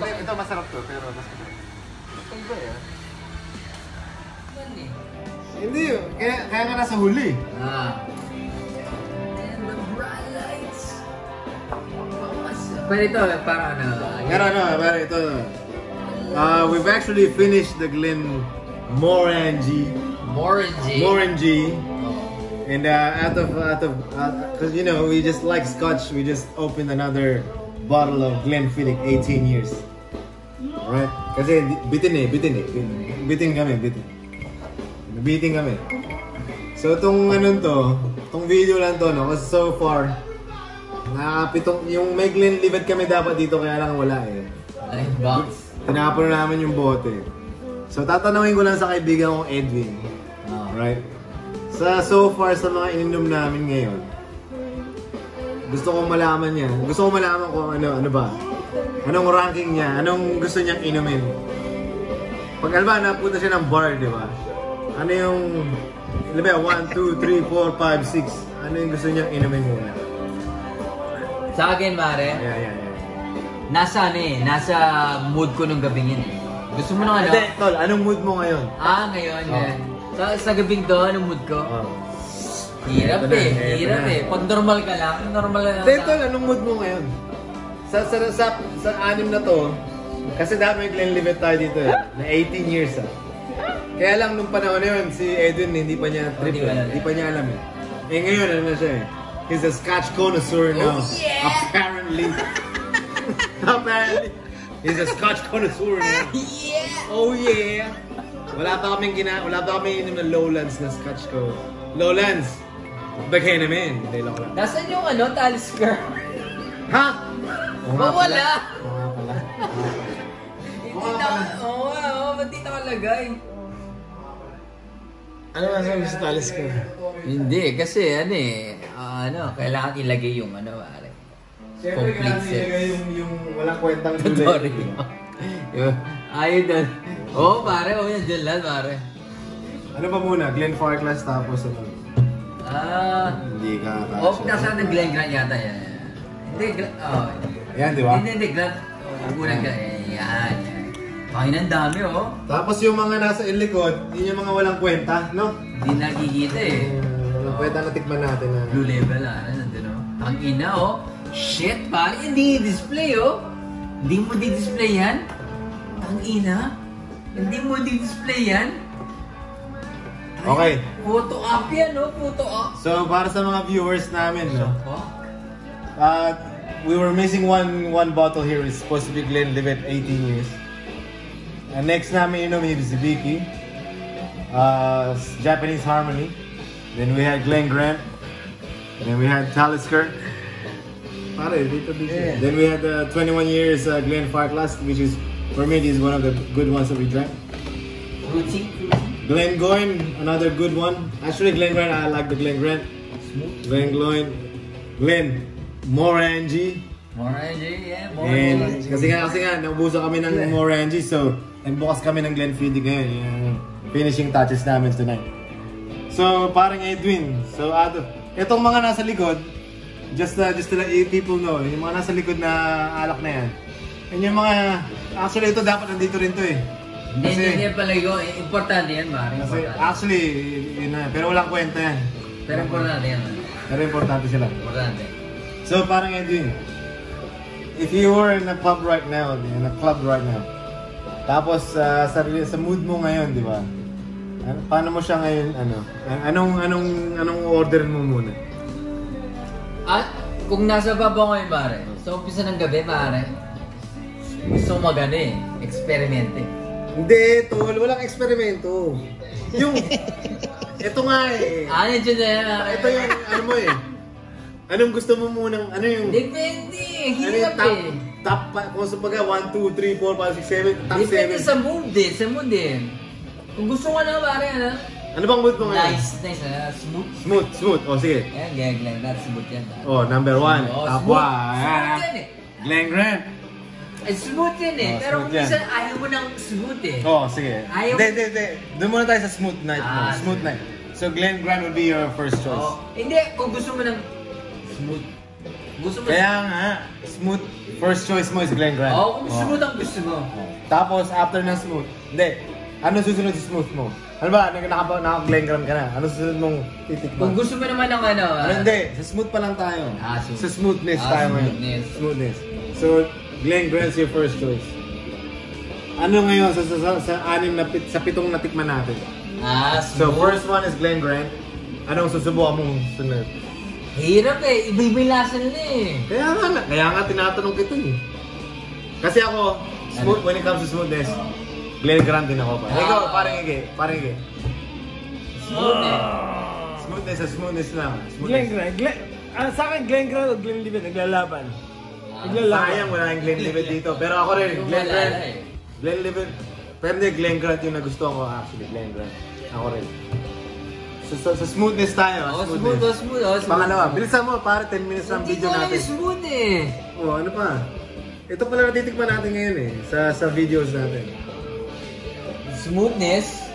Ito masarap to, pero mas masarap. Iba yan. Yan eh. Hindi yun. Kaya nga nasa huli. And the bright lights. Pero ito, parang ano. Pero ito. We've actually finished the Glen Morangi. And out of, because you know, we just like Scotch, we just opened another bottle of Glenfiddich 18 years. Right? Kasi bitin kami. So itong itong video lang to, no? Kasi so far, yung may Glenlivet kami dapat dito, kaya lang wala eh. Box. Tinapon na namin yung bote. So tatanungin ko lang sa kaibigan kong Edwin. Right? So far sa mga ininom namin ngayon, gusto kong malaman kung ano ba. Anong ranking niya, anong gusto niyang inumin. Pag napunta siya ng bar, di ba? Ano yung, 1, 2, 3, 4, 5, 6. Ano yung gusto niyang inumin muna? Sa akin, pare. Yeah. Nasa mood ko nung gabing yun eh. Gusto mo nung ano? Hindi, tol, anong mood mo ngayon? Ngayon. Sa gabing to, anong mood ko? Hirap eh. Pag normal ka lang, Hindi, tol, anong mood mo ngayon? Sa anim na to, kasi dami Glenlivet tayo dito eh, na 18 years Kaya lang nung panahon na yun, si Edwin hindi pa niya trip hindi pa niya alam eh. Ngayon ano na siya eh. He's a Scotch connoisseur now. Apparently. He's a Scotch connoisseur now. Oh yeah! Wala pa kami inom na Lowlands na Scotch ko. Lowlands! Bagay namin. Nasaan yung Talisker? Ha? Wala! Ba't di nakalagay? Ano masasabi sa Talisker? Hindi, kasi kailangan ilagay yung pare. Complete set. Yung walang kwentang Sorry. Ayaw doon. Pare, yan dyan lang, pare. Ano ba muna? Glenfarclas tapos ano? Hindi ka Nasa Glen Grant yata yan. Hindi, yan, di ba? Hindi, Grant. Unang yan. Ang dami, Tapos yung mga nasa ilikod, yun yung mga walang kwenta, no? Hindi nakikita eh. Walang kwenta na tikman natin na. Blue level, nandun, Ang ina, Shit, pare, hindi display, Hindi mo di-display yan? Ang ina? Hindi mo di-display yan? Okay. Photo op yan, Photo op. So, para sa mga viewers namin, no? We were missing one bottle here. It's supposed to be Glenlivet 18 years. Next namin inom is Vicky. Japanese Harmony. Then we had Glen Grant. Then we had Talisker. Pare, dito. Yeah. Then we had 21 years Glenfarclas, which is, for me, this is one of the good ones that we drank. Fruity. Glengoyne, another good one. Actually, Glen Grant, I like the Glen Grant. Glen Morangi. Kasi nga, naubusan kami ng Morangi, so nagbukas kami ng Glenfiddich ngayon, yung finishing touches namin tonight. So, parang Edwin, itong mga nasa likod, just to let people know, yung mga nasa likod na alak na yan, yung mga, actually ito dapat nandito rin to eh. Hindi pala yun, importante yan, Mari. Actually, yun na, pero walang kwenta yan. Pero importante yan. Pero importante sila. Importante. So, parang Edwin, if you were in a club right now, tapos sa mood mo ngayon, di ba? Paano mo siya ngayon, anong order mo muna? Kung nasa baba ngayon, pare, sa umpisa ng gabi, pare, gusto mo experimente. Hindi, tol, walang eksperimento. Ito nga eh. Nandiyan na yan, pare. Ito yung, anong gusto mo munang, Depende, hirap top, kung sa baga, 1, 2, 3, 4, 5, 6, 7, top 7. Depende sa mood eh. Kung gusto mo pare, Ano bang mood mo ngayon? Nice, smooth. Smooth. Sige. Glen Grant, smooth yan. Number 1. Top 1. Smooth yan eh. Glen Grant. Smooth yan eh. Pero kung minsan ayaw mo ng smooth eh. Sige. Ayaw. Hindi. Doon muna tayo sa smooth night. Smooth night. So Glen Grant would be your first choice. Hindi, kung gusto mo ng smooth Gusto mo? Kaya nga, smooth. First choice mo is Glen Grant. Oo, kung smooth ang gusto mo. Tapos, after ng smooth, hindi. Ano susunod sa smooth mo? Ano ba? Naka-Glen Grant ka na. Ano susunod mong titikman? Kung gusto mo naman ng ano... Ano, hindi. Sa smooth pa lang tayo. Smooth. Sa smoothness tayo ngayon. Smoothness. So, Glen Grant's your first choice. Ano ngayon sa pitong natikman natin? So, smooth. first one is Glen Grant. Anong susubukan mong sunod? Hirap eh. Iba-iba yung lasa nila eh. Kaya nga tinatanong kita eh. Kasi ako, smooth, when it comes to smoothness, Glen Grant din ako pa. Ikaw, parang Ige. Smooth eh. Smoothness lang. Glen Grant. Sa akin, Glen Grant o Glen Livet, naglalaban. Sayang, wala yung Glen Livet dito. Pero ako rin, Glen Grant. eh. Glen Livet. Pero hindi, Glen Grant yung nagustuhan ko actually. Glen Grant. Ako rin. So, sa smoothness tayo. Smooth. Pangalawa, bilisan mo, para 10 minutes ng video natin. Hindi smooth eh. Ano pa? Ito pala natitikman natin ngayon eh. Sa videos natin. Smoothness.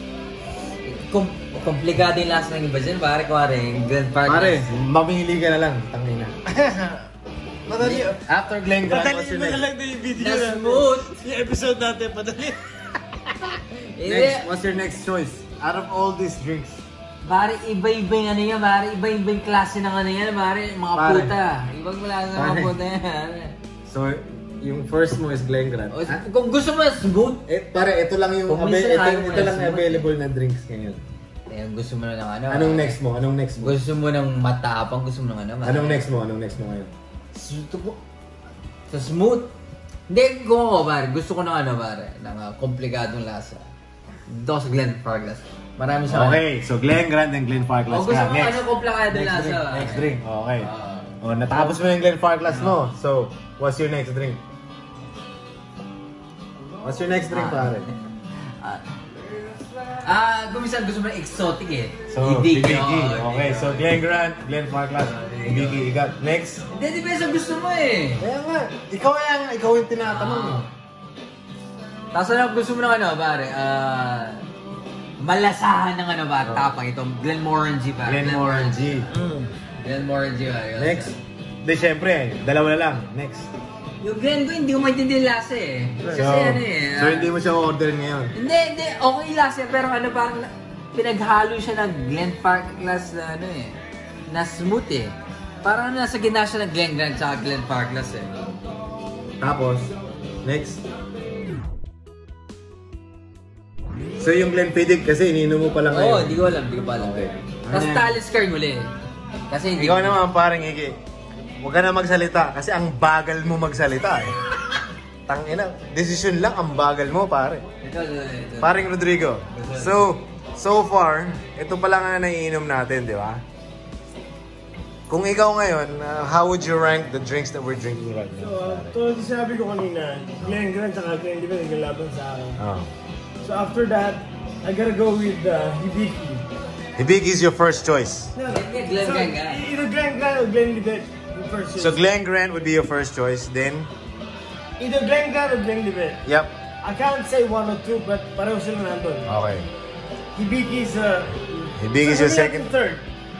Komplikado yung lasa ng iba dyan, pare. Glen Park. Pare, mamihili ka na lang. Tangina. Madali. After Glen Grant, what's your next? Madali na yung video Na natin. smooth. Yung episode natin, padali. Next, what's your next choice? Out of all these drinks. Pare, iba-iba yung ano yan, pare. Iba-iba yung klase ng ano yan, pare. Mga Pare. puta. Ibang klase ng mga Pare. puta yan. So, yung first mo is Glen Grant. Kung gusto mo smooth, Pare, ito lang yung Kung minsan ayaw mo ito na lang smooth. available na drinks ngayon. gusto mo na ng ano. Anong next mo? Gusto mo ng matapang, gusto mo ng ano. Anong next mo ngayon? Sa smooth. Hindi, kung ako, pare. Gusto ko ng ano, pare. Ng komplikadong lasa. Dito ako sa Glen Farglass. Marami sa Okay, so Glen Grant and Glen Farglass. gusto ka. mo ano komplikadong Next lasa. drink. Next drink. Okay. Ah. Natapos mo yung Glen Farglass mo. So, what's your next drink? What's your next drink, pare? Kumisan gusto mo ng exotic eh. So, Hibiki. Hibiki. Oo, Okay, so Glen Grant, Glen Farglass, Hibiki. You got next? Hindi, depende sa gusto mo eh. Kaya nga, ikaw yung tinatanong mo. Tapos ano, gusto mo ng ano, pare? Malasahan ng ano ba? Tapang ito. Glenmorangie pa. Glenmorangie. Glenmorangie ba? Next? Hindi, syempre, dalawa na lang. Next. Yung Glen ko, hindi ko maintindihan yung lasa eh. Kasi ano eh. So hindi mo siya order ngayon? Hindi. Okay yung lasa pero ano parang pinaghalo siya ng Glen Farglass na ano eh. Na smooth eh. Parang nasa gitna siya ng Glen Grant tsaka Glen Farglass eh. Tapos, next. So yung Glenfiddich kasi ininom mo pa lang Oo, ngayon. hindi ko alam. Hindi ko pa alam. Okay. Tapos Ano yan? Talisker muli. Kasi hindi Ikaw naman parang Iki. Huwag ka na magsalita kasi ang bagal mo magsalita eh. Tangina, desisyon lang ang bagal mo pare. Ito. Paring Rodrigo. So far, ito pa lang ang naiinom natin, di ba? Kung ikaw ngayon, how would you rank the drinks that we're drinking right now? So, tulad yung sinabi ko kanina, Glen Grant at Glen Livet naglalaban sa akin. Oh. So after that, I gotta go with Hibiki. Hibiki is your first choice. No, Glen Grant nga. Either Glen Grant or Glen Livet yung first choice. So Glen Grant would be your first choice. Then, Either Glen Grant or Glen Livet. yep. I can't say one or two, but pareho sila nandun. Okay. Hibiki is Hibiki is your second. Third.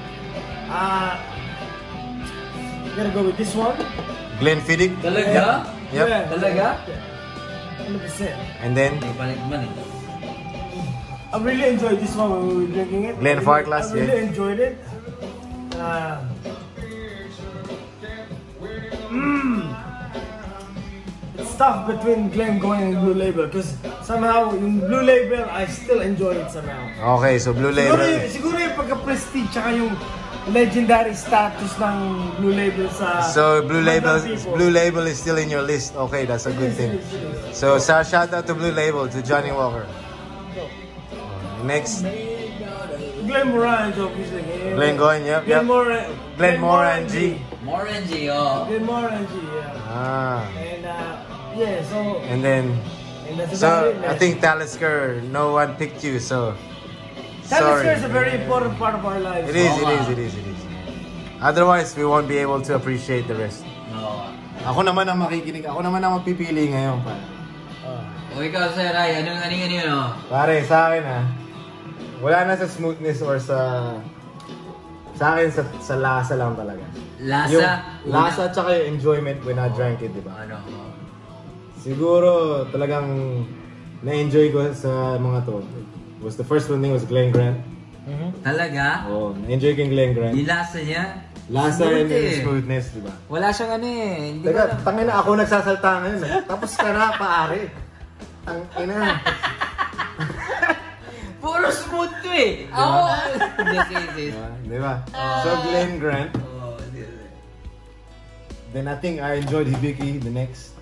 Gotta go with this one. Glenfiddich. Talaga? Yep. Yeah. Talaga? 100%. And then, Hindi palit man eh. I really enjoyed this one when we were drinking it. Glen Farglass, I really yeah. enjoyed it. It's tough between Glen Goyne and Blue Label because somehow in Blue Label I still enjoy it somehow. okay, so Blue Label. Siguro yung pagka-prestige tsaka yung legendary status ng Blue Label sa So Blue Mandang people. Label is still in your list. Okay, that's a good thing. So shout out to Blue Label, to Johnny Walker. Next, Glenmorangie, obviously. Glen Goyne, yep. Glenmorangie. Morangie, oh. Glenmorangie, yeah. Ah, And yeah, so and then, and that's so about it. I think Talisker, no one picked you, so Talisker is sorry. a very important part of our lives. It is. Otherwise, we won't be able to appreciate the rest. No. Ako naman ang makikinig, ako naman ang magpipili ngayon pa. O ikaw, Sir Ray, anong ano? Pare, sa akin wala na sa smoothness or sa akin sa lasa lang talaga. Lasa. Yung lasa tsaka yung enjoyment when I drank it, di ba? Ano? Siguro talagang na-enjoy ko sa mga to. Was the first one thing was Glen Grant. Talaga? Oh, na-enjoy ko yung Glen Grant. Yung lasa niya? Lasa Smooth and yung eh. smoothness, di ba? Wala siyang ano eh. Hindi ko Teka, alam. tangin na ako nagsasalta ngayon. Tapos ka na, paari. Tangina. Puro smooth to eh. Ako. Yes. Di ba? So, Glen Grant. Then I think I enjoyed Hibiki the next.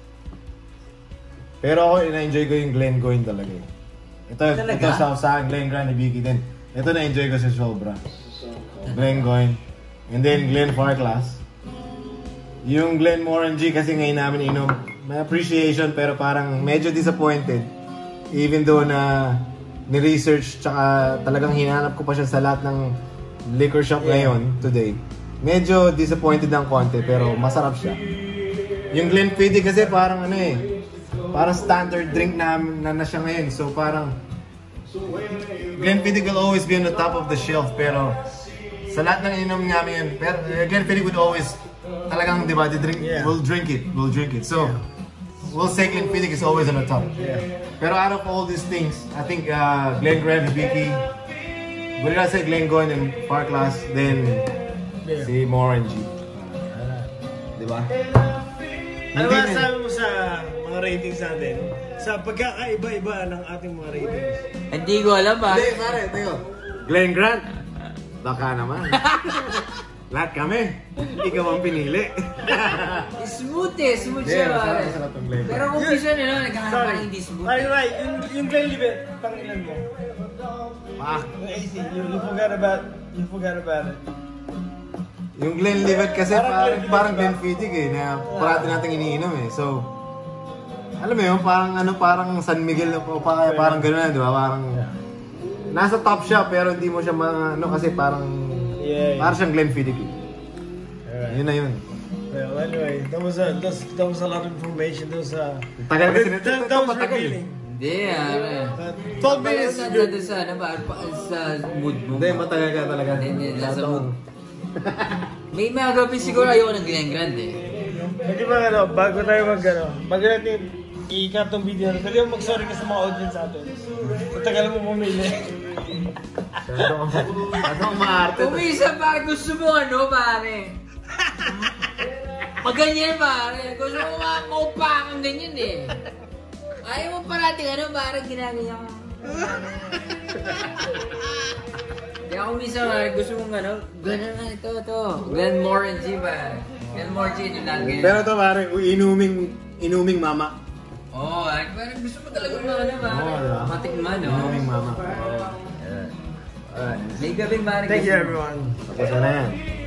Pero ako, na-enjoy ko yung Glen Goyne talaga eh. Talaga? Ito sa Glen Grant, Hibiki din. Ito na-enjoy ko sa sobra. Glen Goyne. And then Glen Farclas. Yung Glen Morangy kasi ngayon namin inom. May appreciation pero parang medyo disappointed. Even though na ni-research tsaka talagang hinanap ko pa siya sa lahat ng liquor shop ngayon, today. Medyo disappointed ng konti pero masarap siya. Yung Glenfiddich kasi parang ano eh, parang standard drink na siya ngayon. So parang Glenfiddich will always be on the top of the shelf pero sa lahat ng inom namin yun, pero Glenfiddich would always talagang, di ba, we'll drink it. So, we'll say Glenfiddich is always on the top. Pero out of all these things, I think Glen Grant, Hibiki, what did I say? Glen Goyne and Farclas, then si Morangy. Di ba? Ano ba sabi mo sa mga ratings natin? Sa pagkakaiba-iba ng ating mga ratings? Hindi ko alam ba? Hindi, pare, tingko. Glen Grant, baka naman. Lahat kami, ikaw ang pinili. Smooth eh. Smooth siya. Masarap ang Glen Grant. Pero kung gusto nyo, nagkahanap pa rin hindi smooth. Right. Yung Glenlivet, pangilan mo. Yung AC, you forgot about it. Yung Glenlivet kasi parang Glenfiddich eh, na parati nating iniinom eh. So, alam mo yun, parang San Miguel o parang gano'n, di ba? Parang nasa top siya pero hindi mo siya kasi parang siyang Glenfiddich eh. Yun na yun. Well, anyway, that was a lot of information. Tagal kasi nito. That was revealing. Hindi, 12 minutes is good. Sa mood mo. Hindi, matagal ka talaga. Hindi, nasa mood. May mga gabi siguro ayoko ng Glen Grant eh. Hindi ba bago natin i-cut tong video, pwede mo mag-sorry ka sa mga audience natin. Matagal mo pumili. Ano maarte? Umisa pare, gusto mo pare? Maganyan pare, gusto mo maupa kang ganyan eh. Ayaw mo parating pare, ginagawa mo. Kaya kung minsan gusto mong gano'n na ito. Glen Morangy ba? Glen Morangy yun lang ganyan. Pero ito pare, inuming mama. Parang gusto mo talaga pare. Diba? Matikman Inuming mama. May gabing pare. Thank you everyone. Tapos na yan.